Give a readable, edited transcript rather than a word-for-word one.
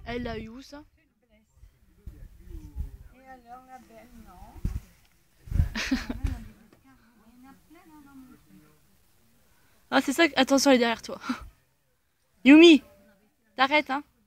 Elle l'a eu où ça? Et alors la belle, non. Ah c'est ça, attention elle est derrière toi. Yumi, t'arrêtes hein.